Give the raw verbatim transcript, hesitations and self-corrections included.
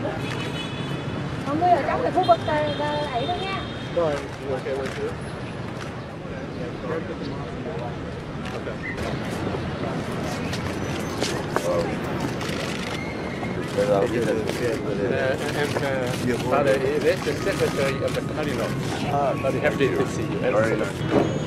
Không mươi ở trong cái khu vực ấy thôi nha. Rồi, ngồi kêu ngồi trước. Hello. Uh, and uh, Father, that's the secretary of the Cardinal. Ah, But happy to see you. very nice.